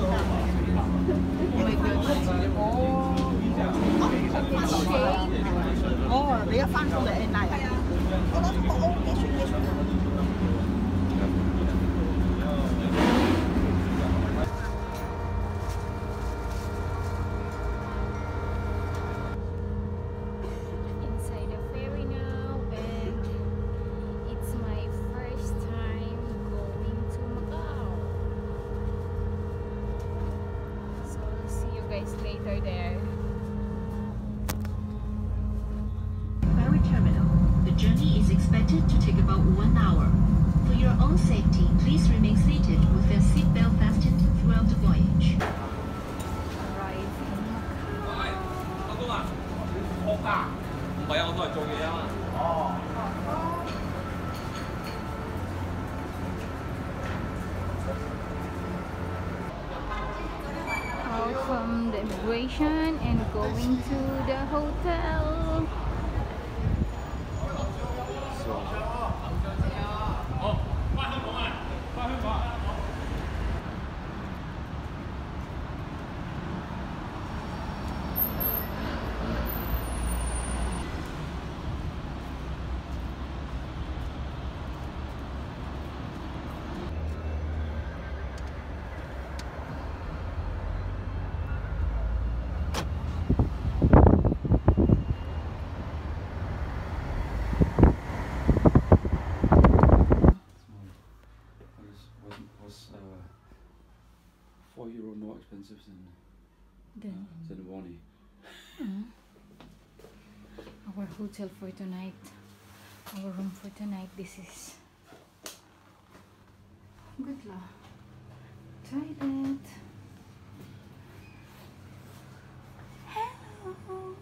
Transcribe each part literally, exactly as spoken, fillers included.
Oh my god. Oh. Shake. Oh, 你一翻到嚟 N I 啊？我攞咗個 O 幾串幾串。 Later there. Ferry terminal. The journey is expected to take about one hour. For your own safety, please remain seated with your seatbelt fastened throughout the voyage. Out from the immigration and going to the hotel. Four euro more expensive than Then than Wani. mm, our hotel for tonight, our room for tonight. This is good lah. Try that. Hello.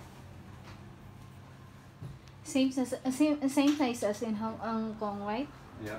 Same size, uh, same same size as in Hong Kong, right? Yeah.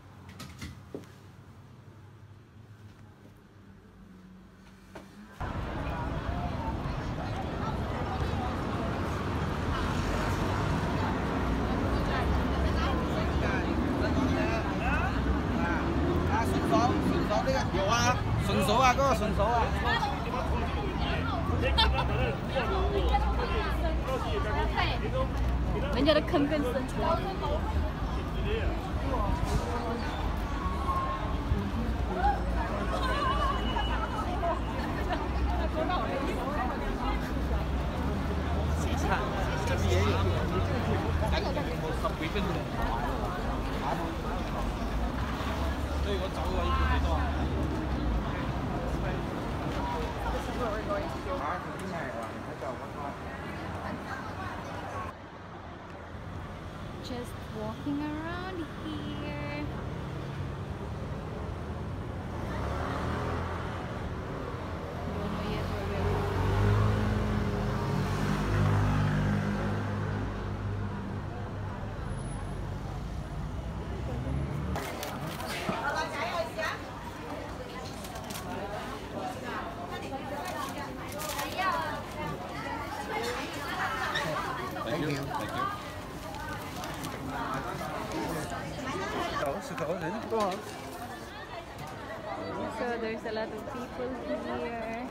Okay. 人家的坑更深。 这里也有，十幾分鐘。所以我走嘅話要幾多啊？ Just walking around here. Don't know yet where we're going. Thank you. Thank you. So there's a lot of people here.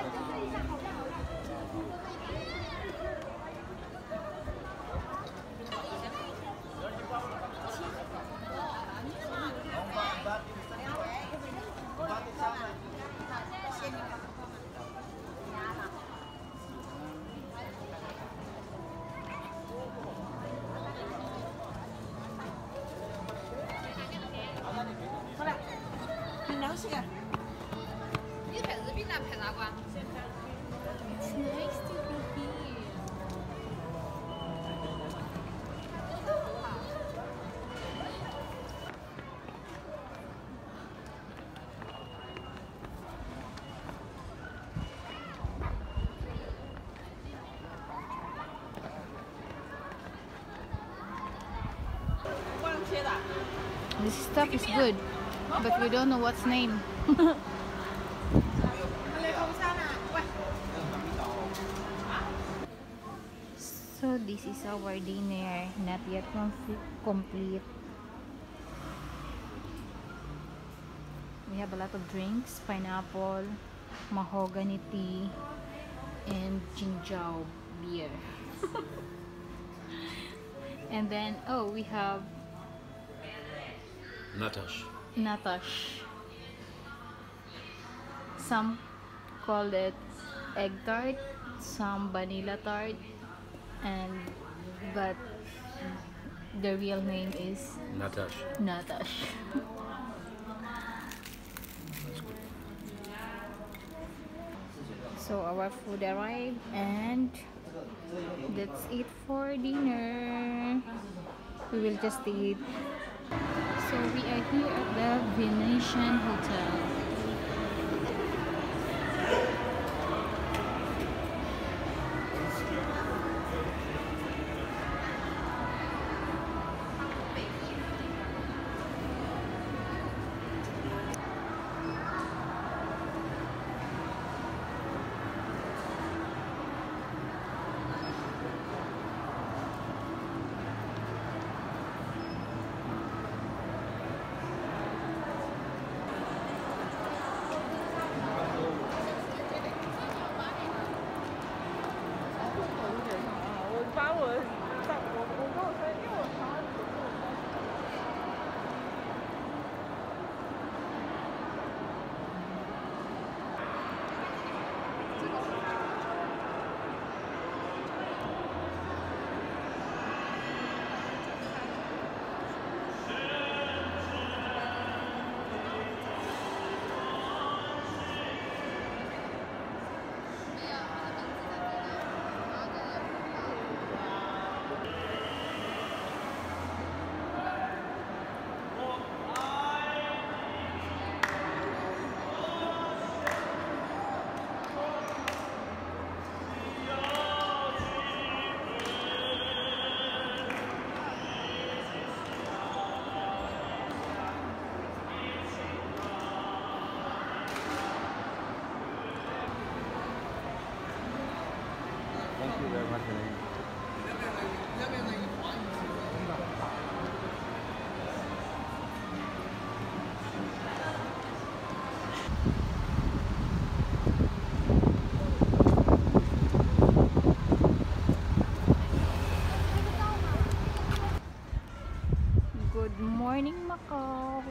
It's nice to be here. This stuff is good, but we don't know what's name. So this is our dinner, not yet complete. We have a lot of drinks, pineapple, mahogany tea, and Jingzhou beer. And then, oh, we have Natash. Natash. Some call it egg tart, some vanilla tart, and but the real name is Natash. Natash. So our food arrived and that's it for dinner. We will just eat. So we are here at the Venetian Hotel. Thank you very much. Good morning, Macau.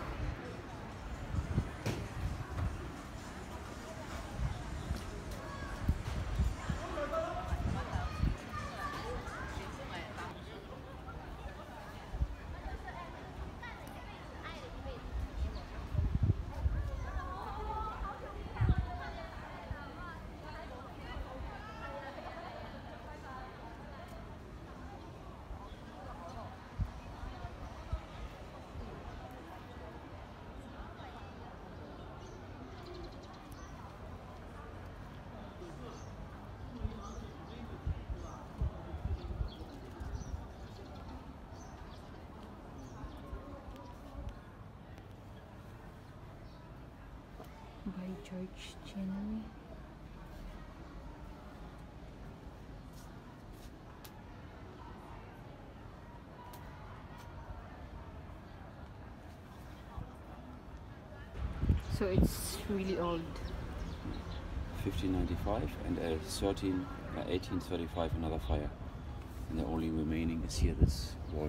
By George Cheney. So it's really old. fifteen ninety-five and a thirteen, uh, eighteen thirty-five another fire. And the only remaining is here this wall.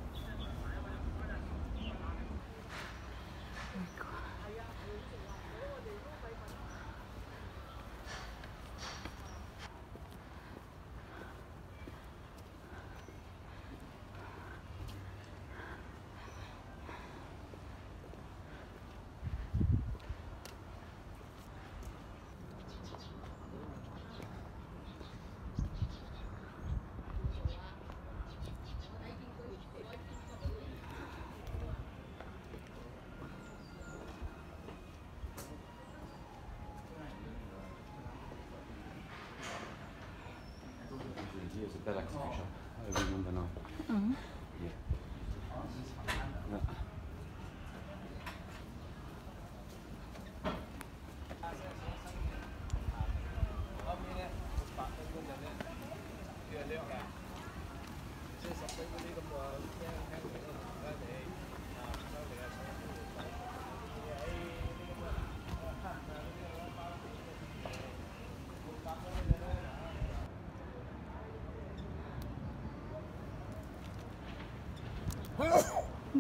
Here's a Bell Exhibition. I remember now. Mm-hmm. Yeah. Yeah.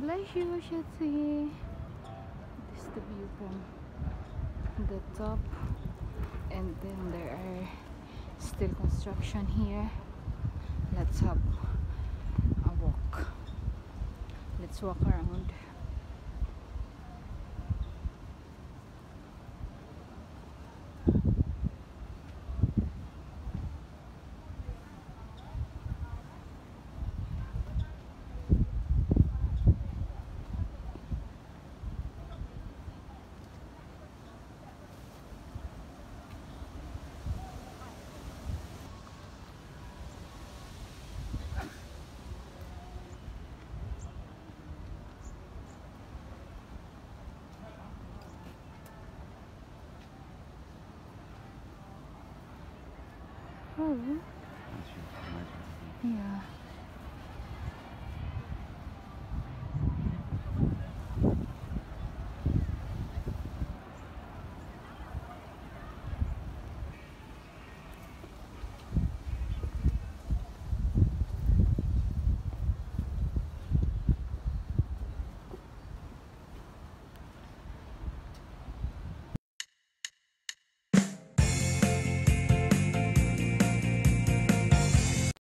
Bless you, Shetsi. This is the view from the top, and then there are still construction here. Let's have a walk. Let's walk around. Oh, yeah.